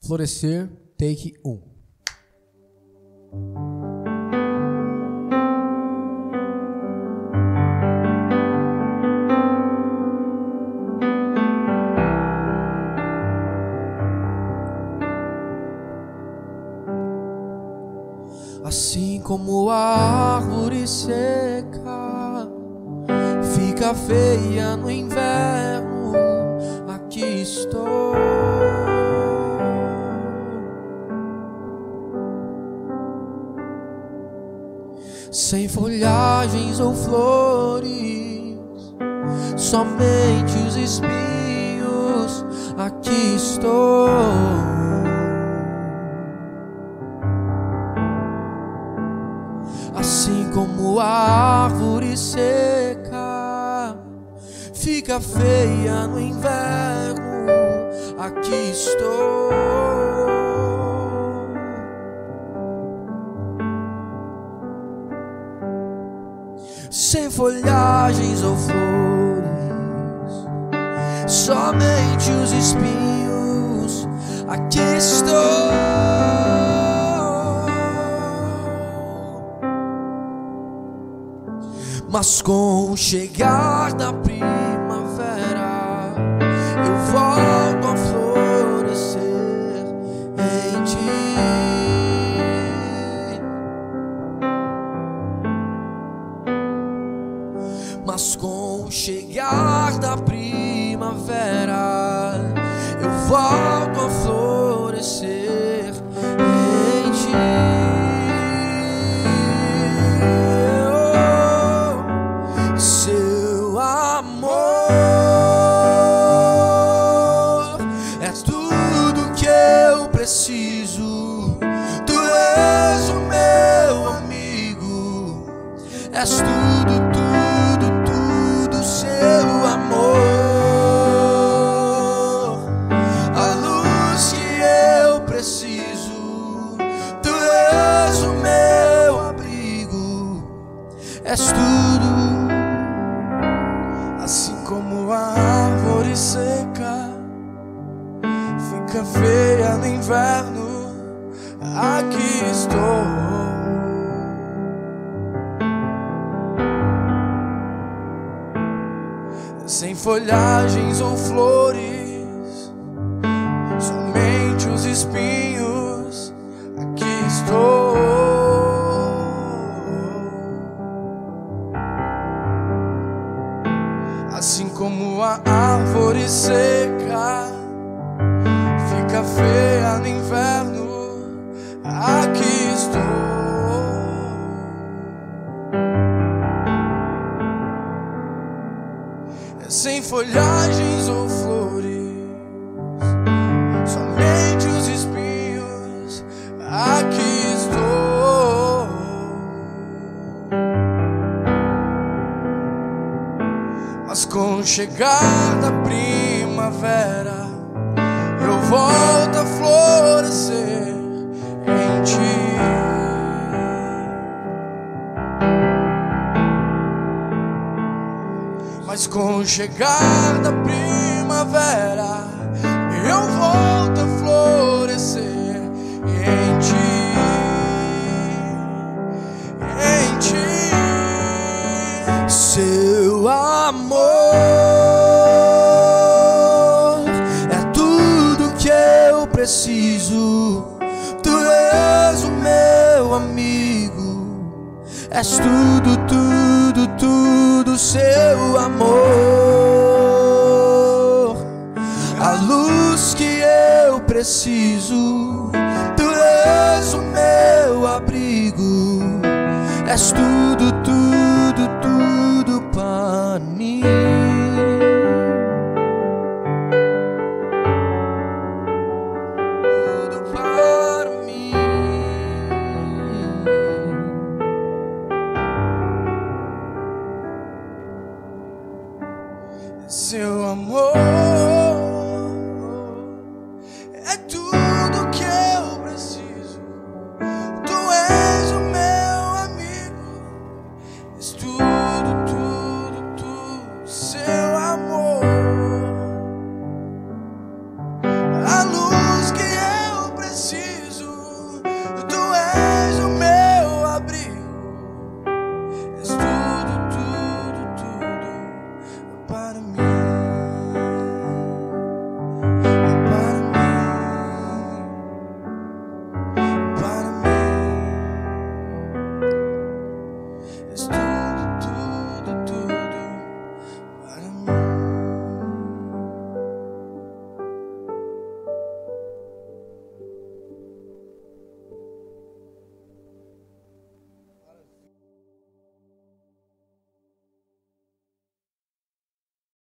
Florescer, take 1. Assim como a árvore seca fica feia no inverno, aqui estou. Sem folhagens ou flores, somente os espinhos, aqui estou. Assim como a árvore seca fica feia no inverno, aqui estou. Sem folhagens ou flores, somente os espinhos, aqui estou. Mas com o chegar da primavera, eu volto a florescer em ti. Mas com o chegar da primavera, eu volto a florescer em ti. Seu amor é tudo que eu preciso. Tu és o meu amigo, és tudo, tudo, tudo. Seu amor, a luz que eu preciso. Tu és o meu abrigo, és tudo. Assim como a árvore seca fica feia no inverno, aqui estou. Sem folhagens ou flores, somente os espinhos, aqui estou. Assim como a árvore seca fica feia no inverno, aqui estou. Sem folhagens ou flores, somente os espinhos, aqui estou. Mas com o chegar da primavera, eu volto a florescer em ti. Mas com o chegar da primavera, eu volto a florescer em ti, em ti. Seu amor é tudo que eu preciso. Tu és o meu amigo, és tudo, tudo, tudo. Seu amor, a luz que eu preciso. Tu és o meu abrigo, és tudo, tudo, tudo para mim. Tudo para mim. Seu amor é tudo.